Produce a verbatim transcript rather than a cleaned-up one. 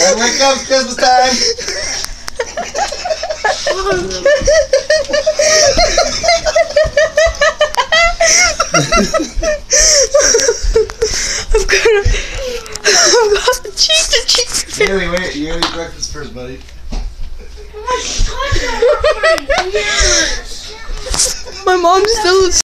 Here it comes, Christmas time. I'm gonna. I'm gonna cheek to cheek. Haley, wait. You gotta eat breakfast first, buddy. My mom's still.